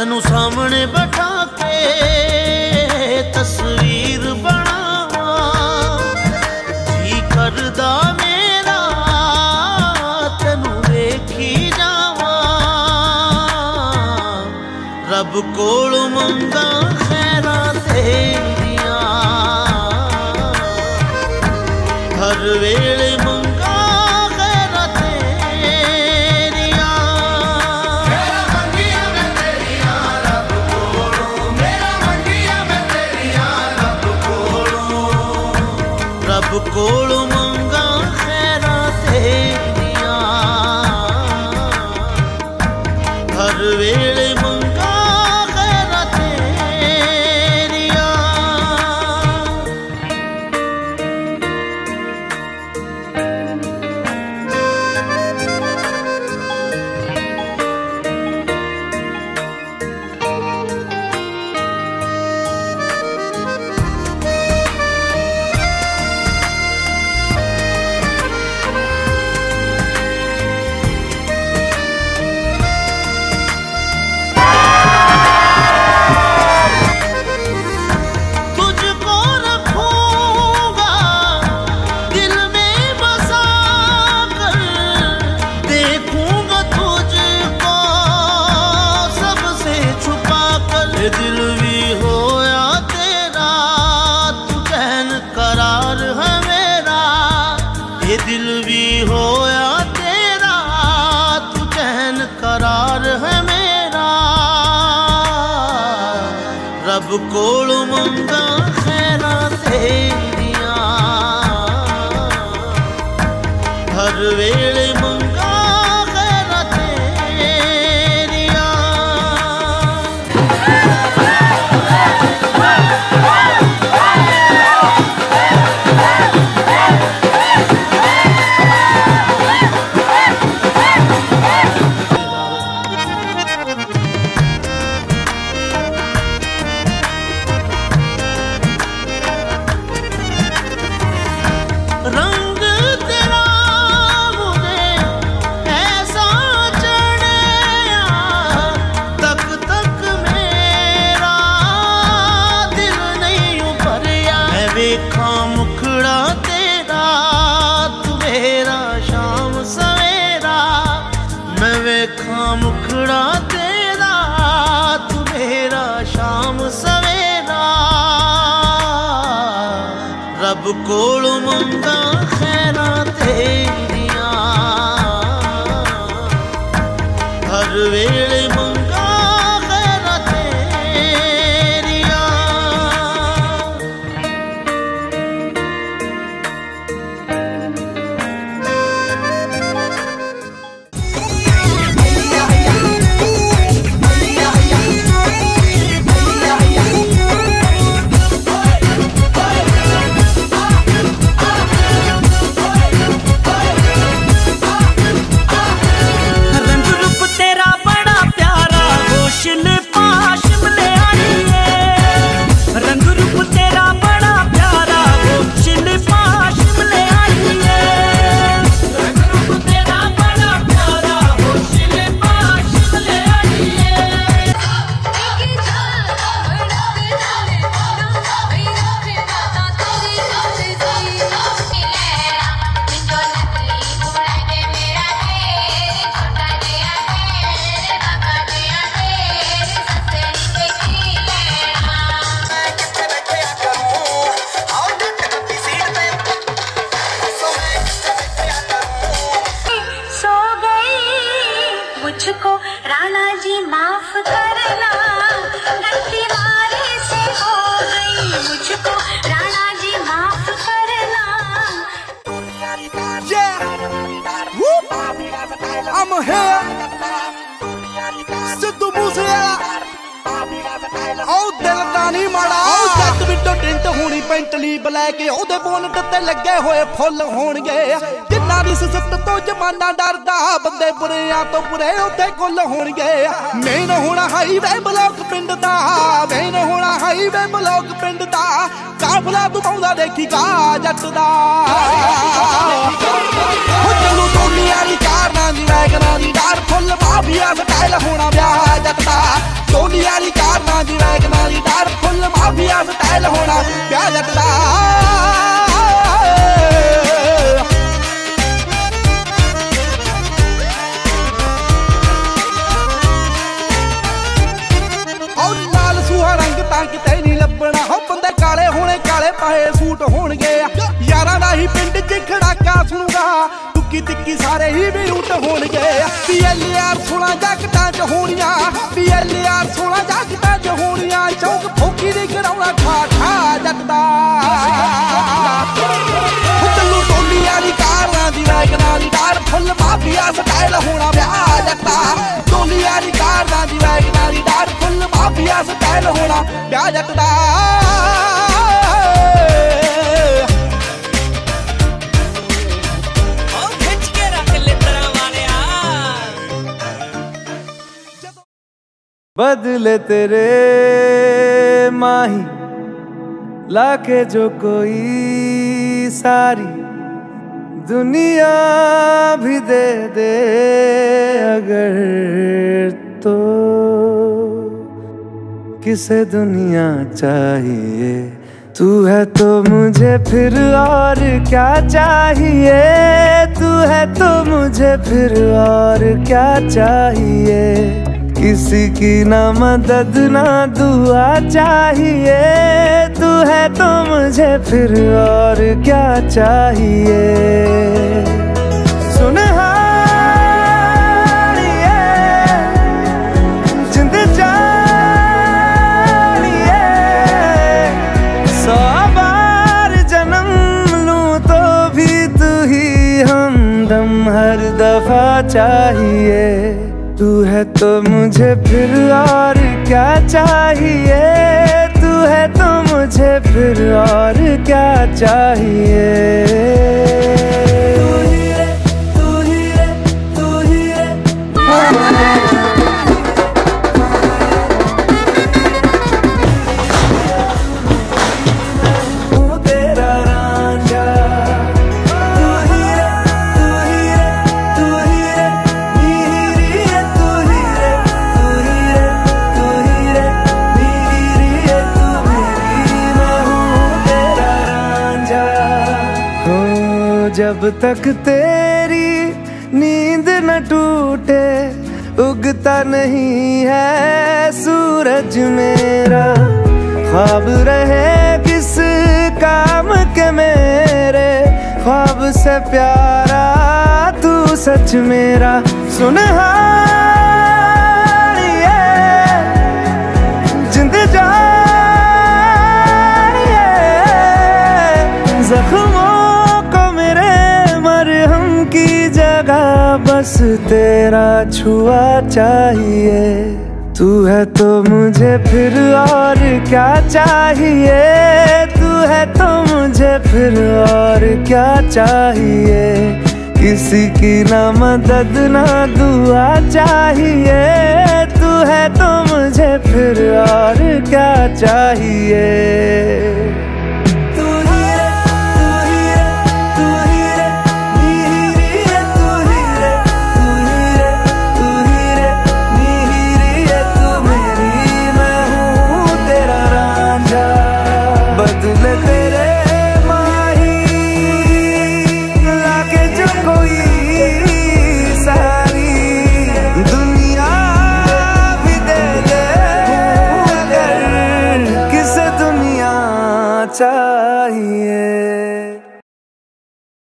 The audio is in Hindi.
तैनू सामने बैठा के तस्वीर बनावा, जी करदा मेरा तैनू वेखी जावा। रब कोल मंगा खैरा तेरिया, हर वेले मंगा खैरा तेरिया। मेरा मंगिया मैं तेरिया रब कोलों, मेरा मंगिया मैं तेरिया रब कोलों। रब कोलों मंगा खैरा तेरिया, हर वेले मंगा खैरा तेरिया। तुझको रखूंगा दिल में बसा कर, देखूंगा तुझको सबसे छुपा कर। ये दिल भी होया तेरा तू चैन करार है मेरा, ये दिल भी होया तेरा तू चैन करार है मेरा। रब कोल मंगा खैरा तेरिया, हर वेले मंगा खैरा तेरिया। रंग तेरा मुझे ऐसा चढ़या, तक तक मेरा दिल नहीं उभरया। मैं वेखा मुखड़ा तेरा तू मेरा शाम सवेरा, मैं वेखा मुखड़ा तेरा तू मेरा शाम सवेरा। रब कोल मंगा खैरा तेरिया, हर वेले मंगा खैरा तेरिया। रंग रूप तेरा बड़ा प्यारा गोशिल पाश मिले आइए। रंग रूप तेरा बड़ा प्यारा गोशिल पाश मिले आइए। रंग रूप तेरा बड़ा प्यारा गोशिल पाश मिले आइए। सो गई मुझको राणा जी माफ करना, गलती मारे से हो गई मुझको राणा जी माफ करना। Yeah, whoop, I'm here. Sidhu Moosewala, ਉਹ ਦਿਲ ਦਾ ਨਹੀਂ ਮਾੜਾ। ਉਹ ਜੱਟ ਵਿੱਚੋਂ ਟਿੰਟ ਹੋਣੀ ਪੈਂਟਲੀ ਬਲੈਕ, ਉਹਦੇ ਬੋਨਟ ਤੇ ਲੱਗੇ ਹੋਏ ਫੁੱਲ ਹੋਣਗੇ। ਜਿੰਨਾ ਦੀ ਸਿਫਤ ਤੋਂ ਜਮਾਨਾ ਡਰਦਾ, ਬੰਦੇ ਬੁਰਿਆਂ ਤੋਂ ਬੁਰੇ ਉੱਥੇ ਕੁੱਲ ਹੋਣਗੇ। ਮੇਨ ਹੋਣਾ ਹਾਈਵੇ ਬਲੌਕ ਪਿੰਡ ਦਾ, ਮੇਨ ਹੋਣਾ ਹਾਈਵੇ ਬਲੌਕ ਪਿੰਡ ਦਾ। ਕਾਫਲਾ ਦੁਬਾਉਂਦਾ ਦੇਖੀਗਾ ਜੱਟ ਦਾ। ਉਹ ਚਲੂ ਦੁਨੀਆ ਦੀ ਕਾਰਾਂ ਦੀ ਵੈਗਨਾਂ ਦੀ ਡਾਰ ਫੁੱਲ ਮਾਫੀਆ ਸਟਾਈਲ ਹੋਣਾ ਵਿਆਹ ਜੱਟ ਦਾ। ਟੋਲੀ स्टाइल होना ब्याह जट दा किते नहीं लभना हो बंदे काले होने काले पाए सूट होणगे यारां दा ही पिंड च खड़ाका सुणूगा टुक्की तिक्की सारे ही भी लूट होणगे PLR 16 जैकटां च होणियां PLR 16 जैकटां च होणियां चौक फौकी दी कराउणा ठा ठा जट दा चलू टोली वाली कारां दी वैगनां दी डार फुल माफिया स्टाइल होना ब्याह जट दा टोली वाली कारां दी वैगनां दी डार फुल माफिया स्टाइल होना ब्याह जट दा बदले तेरे माही लाके जो कोई सारी दुनिया भी दे दे अगर तो किसे दुनिया चाहिए तू है तो मुझे फिर और क्या चाहिए तू है तो मुझे फिर और क्या चाहिए किसी की ना मदद ना दुआ चाहिए तू है तो मुझे फिर और क्या चाहिए सुन हर दफा चाहिए तू है तो मुझे फिर और क्या चाहिए तू है तो मुझे फिर और क्या चाहिए तू ही रे तू ही रे जब तक तेरी नींद न टूटे उगता नहीं है सूरज मेरा ख्वाब रहे किस काम के मेरे ख्वाब से प्यारा तू सच मेरा सुन जिंद जानिए जख्मों की जगह बस तेरा छुआ चाहिए तू है तो मुझे फिर और क्या चाहिए तू है तो मुझे फिर और क्या चाहिए किसी की ना मदद ना दुआ चाहिए तू है तो मुझे फिर और क्या चाहिए बदले तेरे माही लाके जो कोई सारी दुनिया भी दे दे अगर किसे दुनिया चाहे